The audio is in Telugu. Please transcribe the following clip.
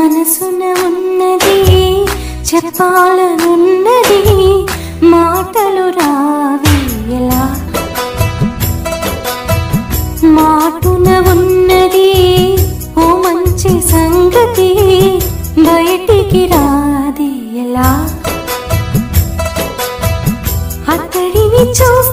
మనసున ఉన్నది చెప్పాలనున్నది మాటలు రావి ఎలా మాటున ఉన్నది ఓ మంచి సంగతి బయటికి రాది ఎలా అతడిని చూసి